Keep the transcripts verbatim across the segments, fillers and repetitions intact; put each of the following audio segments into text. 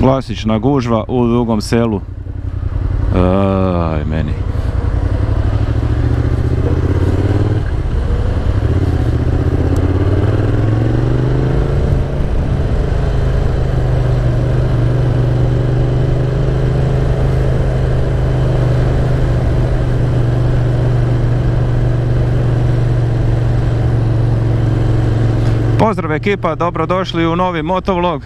Klasična gužva u Dugom Selu. Aj, meni. Pozdrav ekipa, dobrodošli u novi motovlog.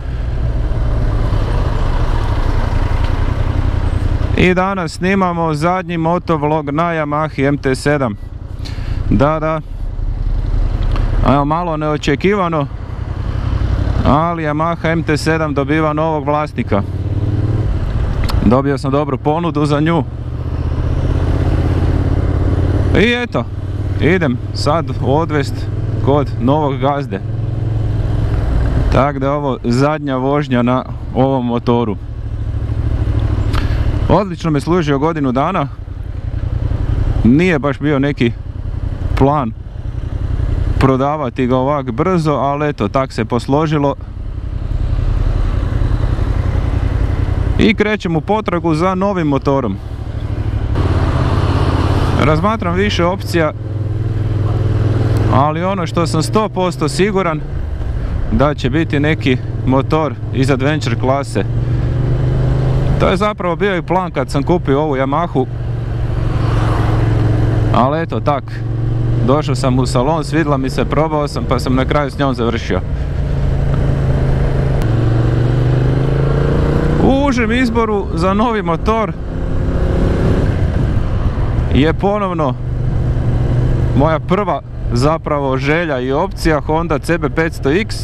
I danas snimamo zadnji motovlog na Yamahi M T sedam. Da, da. Evo, malo neočekivano, ali Yamaha M T sedam dobiva novog vlasnika. Dobio sam dobru ponudu za nju. I eto, idem sad odvest kod novog gazde. Tako da je ovo zadnja vožnja na ovom motoru. Odlično me služio godinu dana. Nije baš bio neki plan prodavati ga ovak brzo, ali eto, tak se posložilo. I krećem u potragu za novim motorom. Razmatram više opcija, ali ono što sam sto posto siguran da će biti neki motor iz Adventure klase. To je zapravo bio i plan kad sam kupio ovu Yamahu, ali eto tak, došao sam u salon, svidla mi se, probao sam, pa sam na kraju s njom završio. U užem izboru za novi motor je ponovno moja prva zapravo želja i opcija Honda C B petsto X.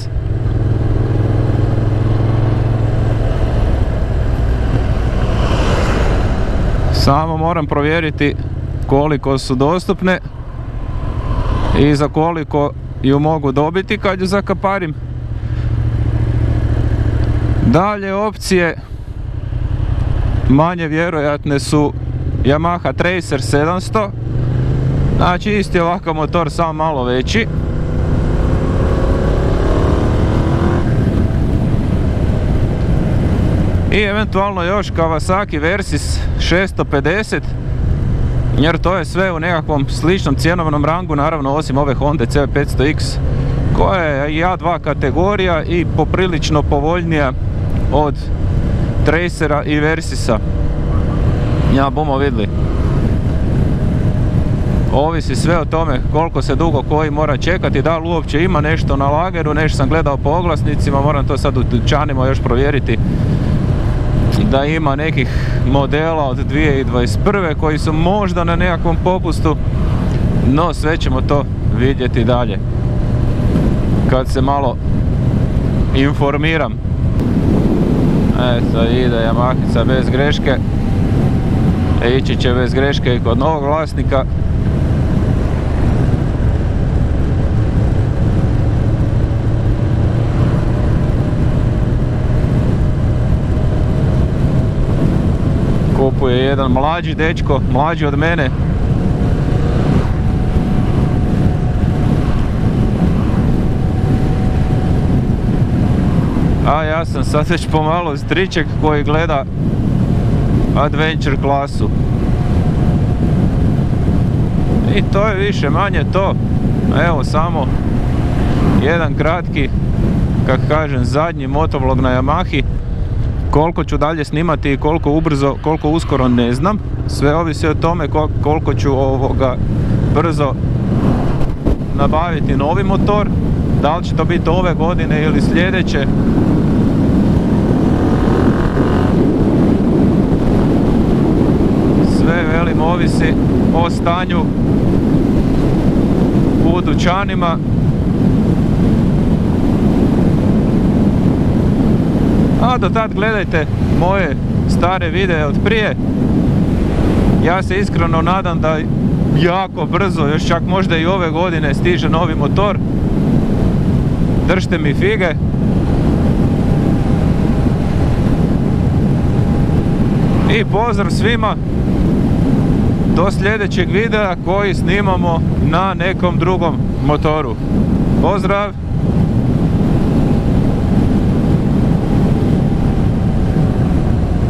Samo moram provjeriti koliko su dostupne i za koliko ju mogu dobiti kad ju zakaparim. Dalje opcije manje vjerojatne su Yamaha Tracer sedamsto. Znači isti ovakav motor, samo malo veći. I eventualno još Kawasaki Versys šesto pedeset, jer to je sve u nekakvom sličnom cjenovnom rangu, naravno osim ove Honda C B petsto X, koja je i A dva kategorija i poprilično povoljnija od Tracera i Versysa. Ja bomo vidjeli. Ovisi sve o tome koliko se dugo koji mora čekati, da li uopće ima nešto na lageru, nešto sam gledao po oglasnicima, moram to sad u dućanima još provjeriti. Da ima nekih modela od dvije tisuće dvadeset prve koji su možda na nekakvom popustu, no sve ćemo to vidjeti dalje kad se malo informiram. Eto, ide Yamahica bez greške. E, ići će bez greške i kod novog vlasnika. Kupuje jedan mlađi dečko, mlađi od mene. A ja sam sad već pomalo striček koji gleda Adventure klasu. I to je više manje to. Evo samo jedan kratki, kako kažem, zadnji motovlog na Yamahi. Koliko ću dalje snimati i koliko ubrzo, koliko uskoro ne znam. Sve ovisi o tome koliko ću ovoga brzo nabaviti novi motor. Da li će to biti ove godine ili sljedeće. Sve, velim, ovisi o stanju u dućanima. A do tad gledajte moje stare videe od prije. Ja se iskreno nadam da jako brzo, još čak možda i ove godine, stiže novi motor. Držite mi fige. I pozdrav svima do sljedećeg videa koji snimamo na nekom drugom motoru. Pozdrav!